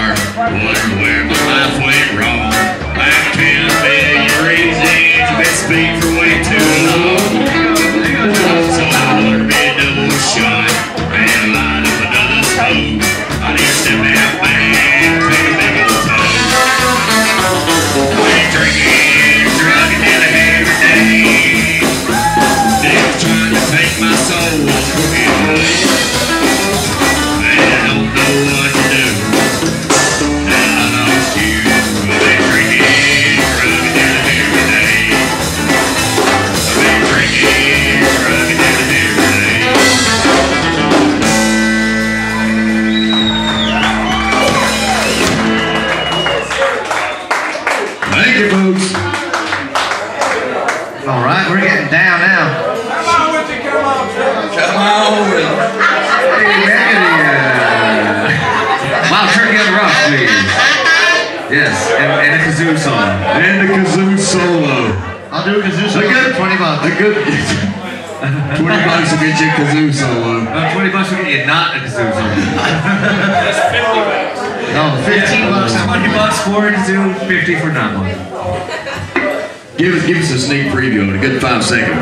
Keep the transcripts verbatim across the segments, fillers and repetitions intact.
car, wondering where my life went wrong. Like ten million reasons, I've been speeding for way too long. So I ordered me a double shot and lined up another smoke. I need to step out back, take a big old toke. I ain't drinking, drugging down every day. They're trying to take my soul away. And I don't know what to do. Now I lost you. I've been drinking, drugging down every day. I've been drinking, drugging down every day. Thank you, folks. All right, we're getting down now. Come on with you, come on, Come on with it. Hey, Mick, uh, Wild Turkey on the Rocks, please. Yes, and, and a kazoo solo. And the kazoo solo. I'll do a kazoo solo for twenty bucks. A good twenty bucks will get you a kazoo solo. Uh, twenty bucks will get you not a kazoo solo. That's fifty bucks. No, fifteen bucks. twenty bucks for a kazoo, fifty for not one. Give us, give us a sneak preview in a good five second.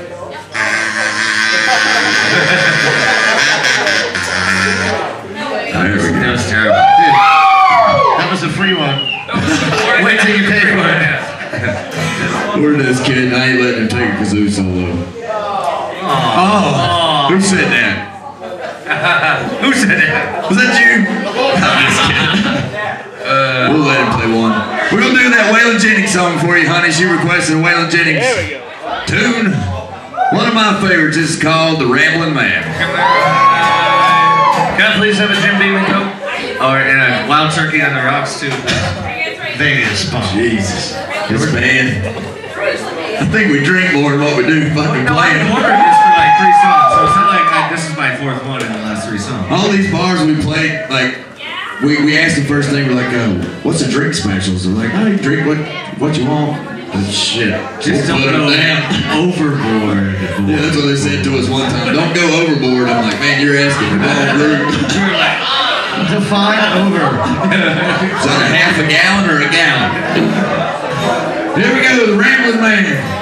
There we go. That was terrible. Dude, that was a free one. Wait till you pay for it. Word this kid, I ain't letting him take a kazoo solo. Oh. Oh, who said that? Who said that? Was that you? I'm just kidding. Uh, we'll let him play one. We're gonna do that Waylon Jennings song for you, honey. She requested a Waylon Jennings tune. One of my favorites is called The Rambling Man. Can I please have a Jim Beam and Coke? Or in a Wild Turkey on the Rocks too? Vegas punk. Jesus. This band. I think we drink more than what we do fucking No, playing. I've ordered this for like three songs, so it's not like I, this is my fourth one in the last three songs. All these bars we played, like, we, we asked the first thing, we're like, oh, what's the drink specials? They're like, oh, you drink what what you want. But shit. Just we'll don't put go them down. overboard. Yeah, that's what they said to us one time. Don't go overboard. I'm like, man, you're asking the wrong group. We were like, oh. Define over. Is that a half a gallon or a gallon? Here we go, the Rambling Man.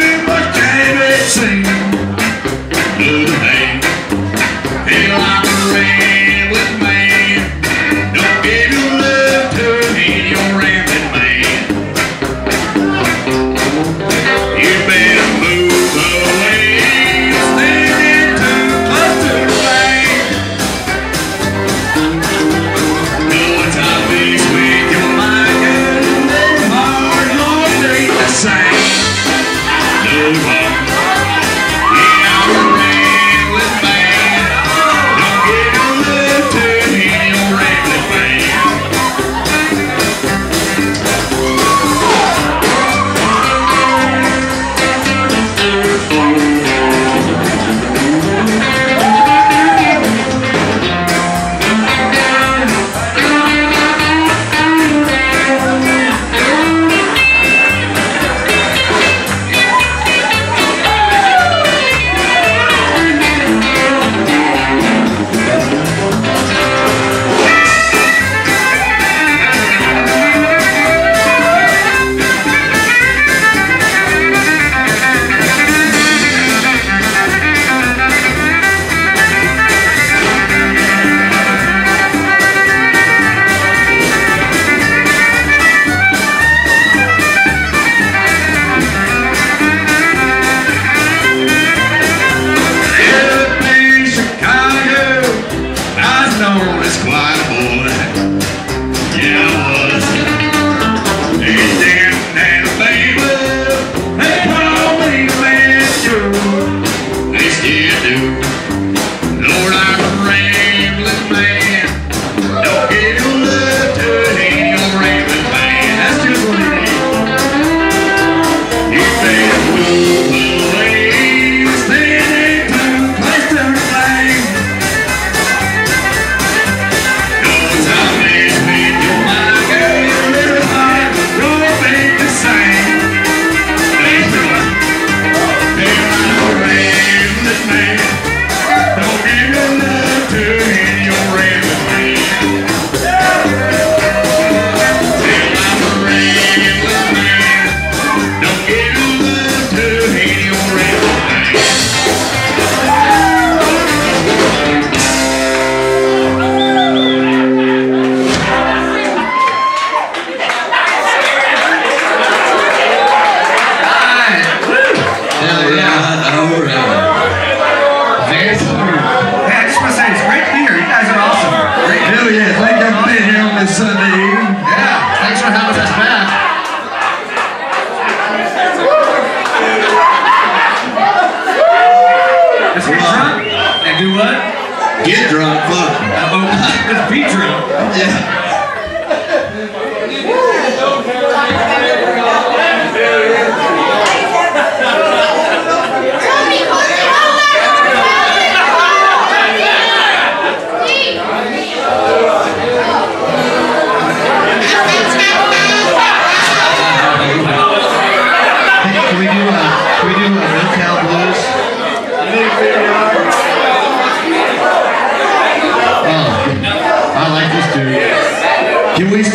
Feel like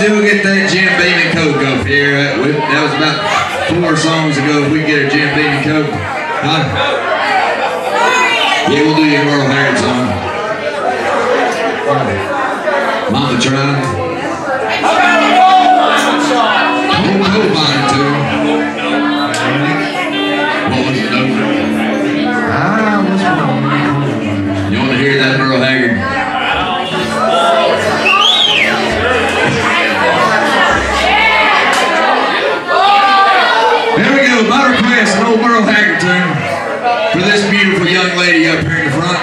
still get that Jim Beam and Coke up here. Uh, we, that was about four songs ago. If we get a Jim Beam and Coke, huh? Yeah, we'll do your Merle Haggard song. Mama tried. Oh, oh, mine too. What was it over? Ah, what's wrong? You want to hear that Merle Haggard? My request, an old Merle Haggard tune for this beautiful young lady up here in the front.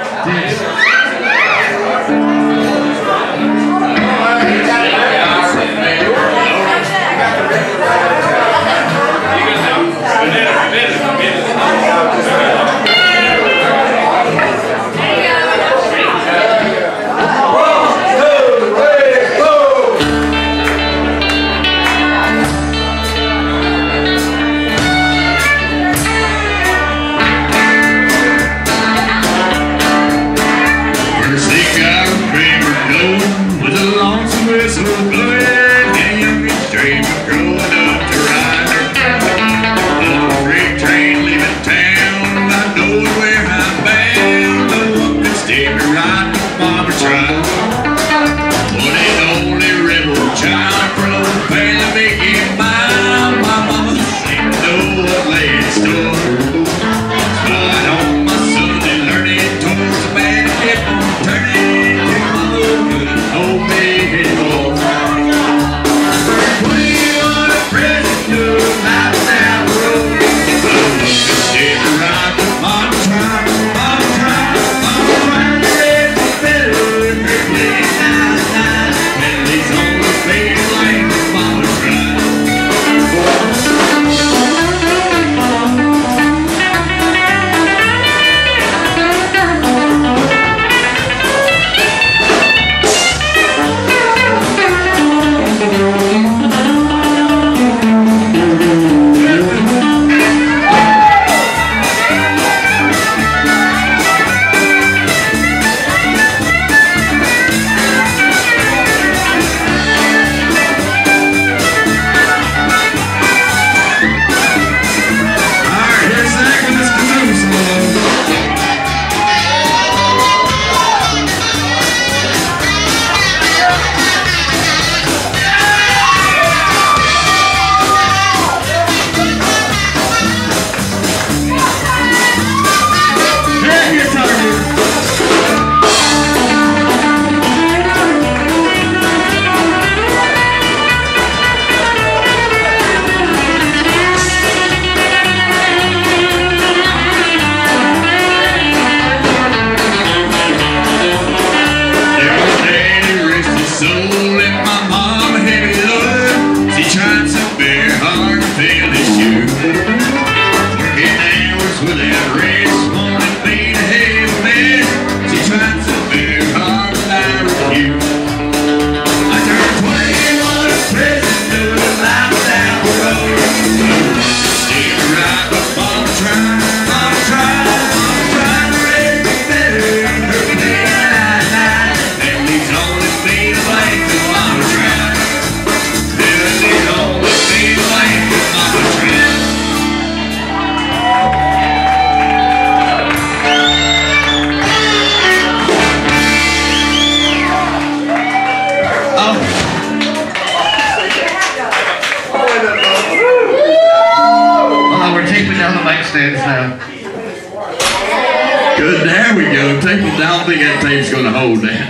Good, there we go. Tape it down. I don't think that tape's going to hold that.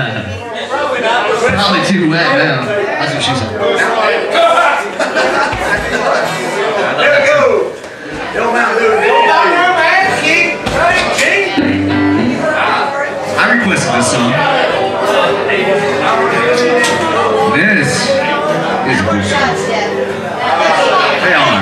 Probably too wet now. That's what she said. There we go. Don't mind doing it. I requested this song. This is bullshit. They are.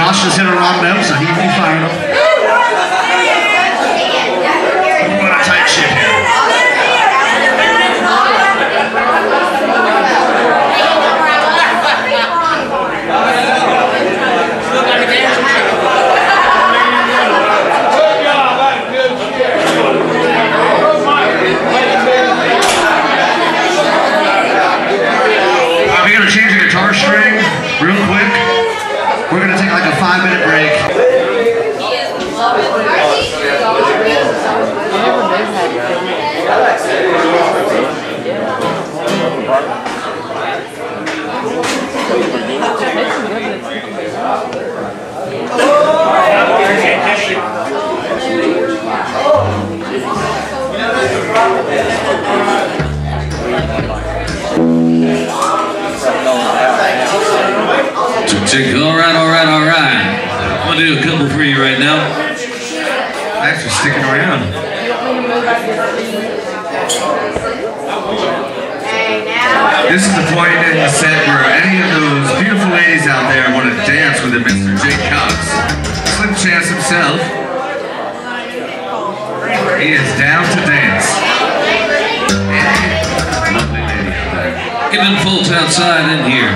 Josh just hit a wrong note, so he'd be firing him. We're on a tight ship here. Change the guitar string real quick. We're gonna take like a five minute break. All right, all right, all right. I'm gonna do a couple for you right now. Thanks for sticking around. This is the point in the set where any of those beautiful ladies out there want to dance with a Mister Jake Cox. Slim Chance himself. He is down to dance. Lovely lady out there. Get them folks outside in here.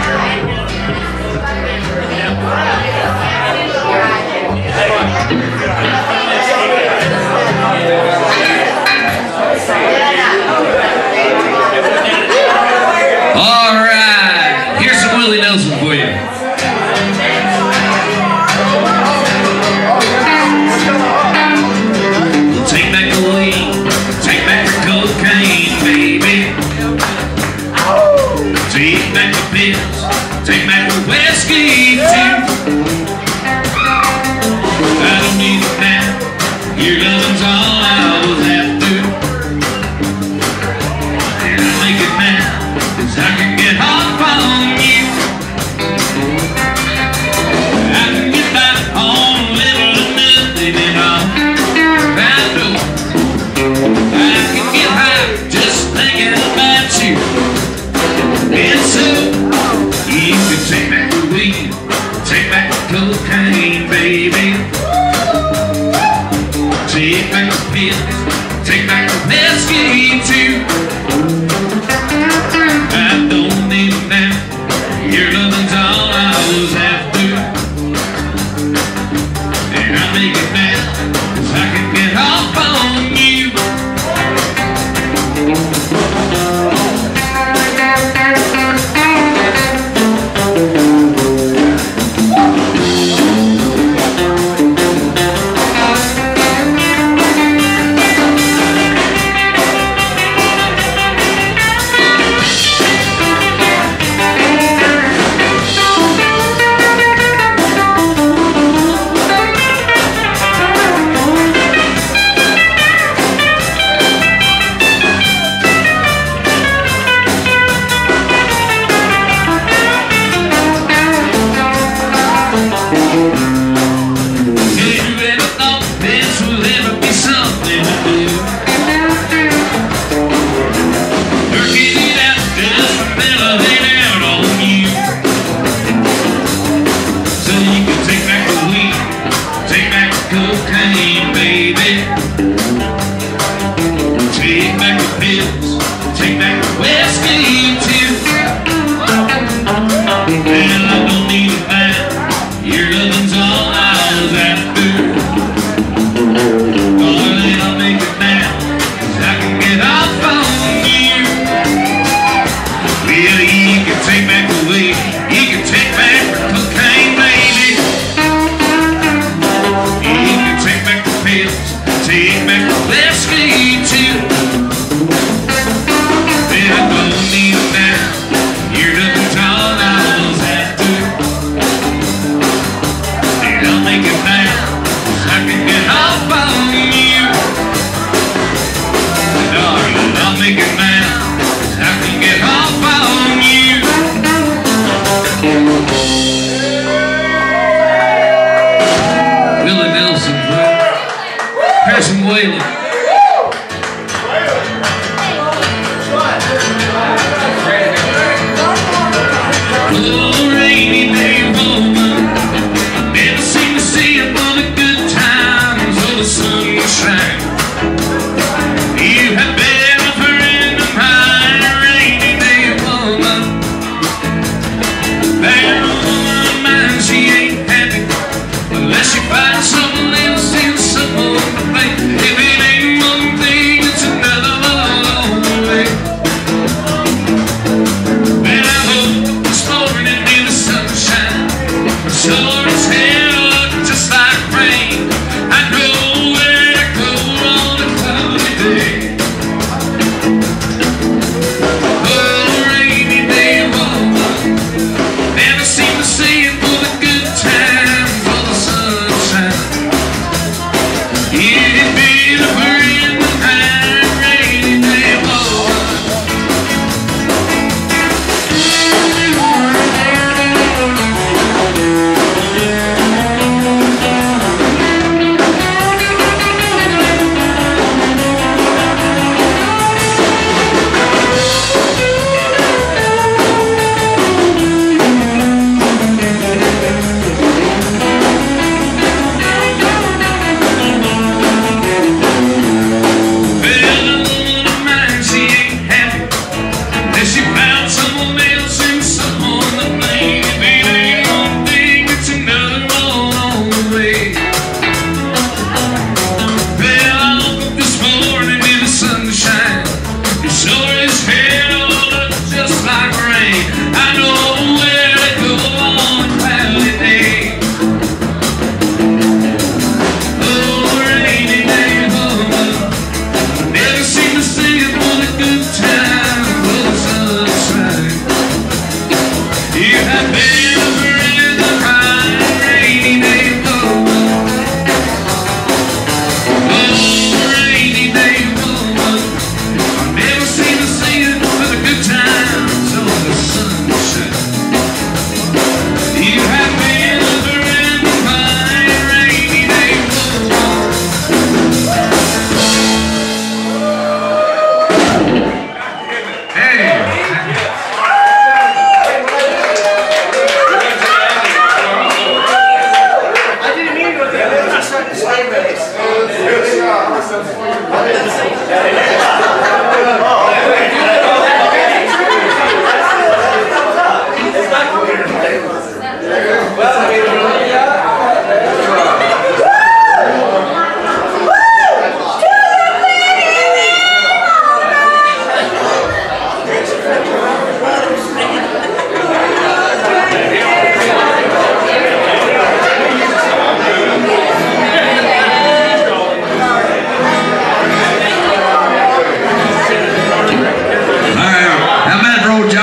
All right, here's some Willie Nelson for you. Take back the weed, take back the cocaine, baby. Take back the pills, take back the whiskey too. I don't need it now, your loving's all I was after. And I make it now, cause I can get off on you. I can get back on a little of nothing at all. I know I can get high just thinking about you. And so you can take back the weed, take back the cocaine, baby. Take back the pills, take back the whiskey too. I don't need it now, your loving's all I was after. And I make it now, cause I can get off on you.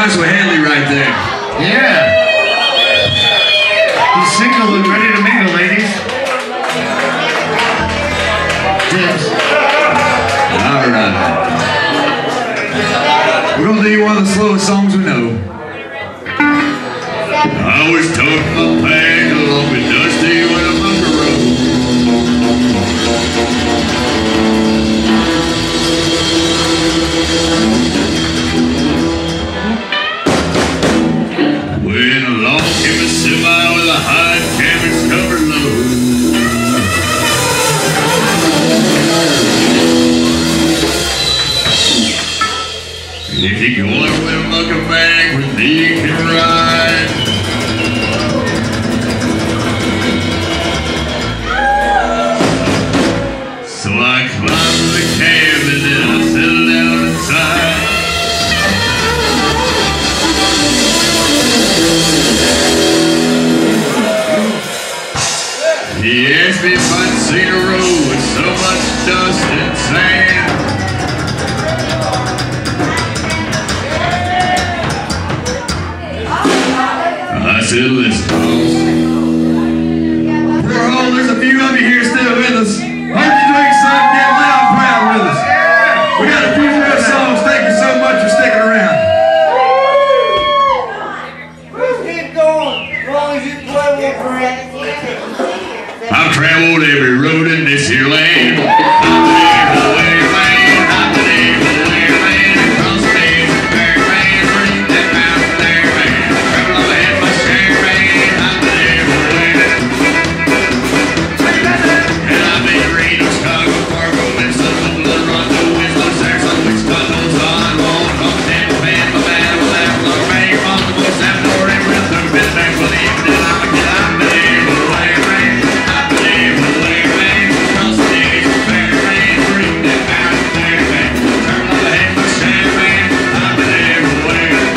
nice with Hedley right there. Yeah. He's single and ready to mingle, ladies. Yes. All right. We're gonna do one of the slowest songs we know. I was tucking my bag along with Dusty when I'm on the road. When along came a semi with a high canvas covered load. If you go up with a mucker bag with me, you can ride. So I climbed the cab and then I settled down inside. He asked me if I'd seen a road with so much dust and sand. I said, listen, Porthole, there's a few of you here still with us. Hope you drink some, get loud and proud with us. We got a few more songs. Thank you so much for sticking around. Let's keep going, as long as you play with friends. I've traveled every road in this here land. I've been able to wear man, I've been able to wear man, across the days of fair man, bring that mountain there man. Travel over had my share man, I've been able to wear it. And I've been to Reno, Chicago, Fargo, Minnesota, Toronto, Winslow, Sarasota, Wichita, Tulsa, Long, Long, Tampa, Band, Havana, Labrador, Bay, Baltimore, Salvador, and Rythem, been back for the evening. I'm a kid, I've been able to wear man. I've been able to wear man, across the days of fair man, bring that mountain there man. Turn on the head, my shine man, I've been able to wear it.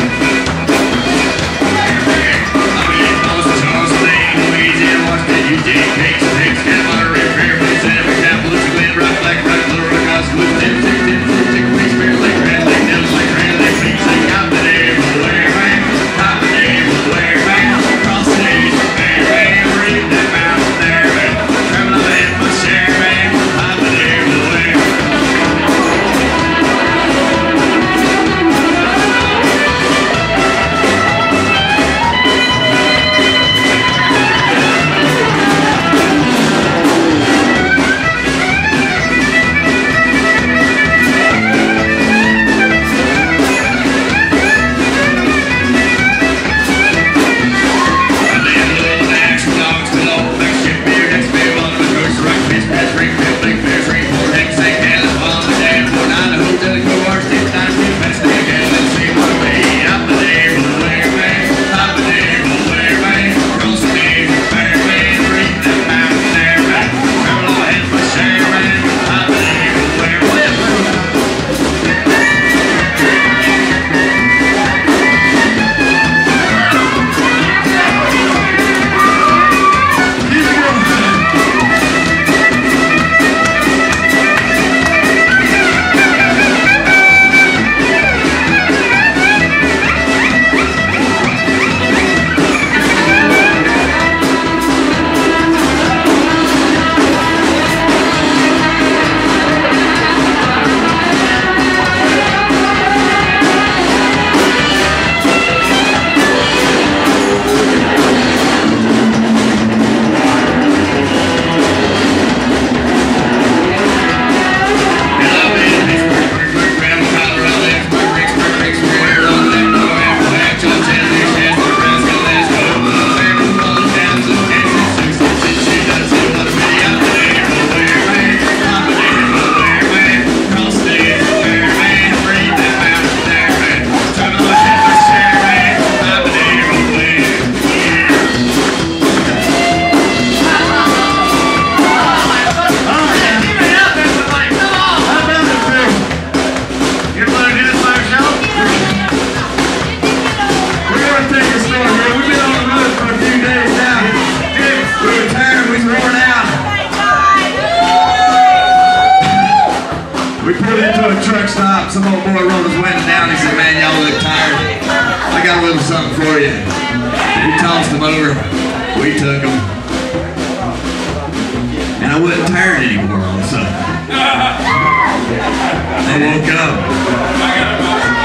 I've been in Boston, Charles, Lane, Louisiana, Washington, Eugene, Cakes, Pigs, Cat, Monterey, Fairfield, Santa Fe, Capitol, Glen, Rock, Black, Rock, Little Rock, Osgood, Tennessee, Tennessee, Tickaway, Spirit Lake, Red Lake, Devil Lake, Grand Lake, Peach Lake. I've been able to wear man, I've been able to wear man, across the days of fair man, bring that mountain there man. Travel on in my share man, I've been able to wear. We pulled into a truck stop. Some old boy rolled his window down. He said, man, y'all look tired. got a little something for you. We tossed them over. We took them. And I wasn't tired anymore all of a sudden. I woke up.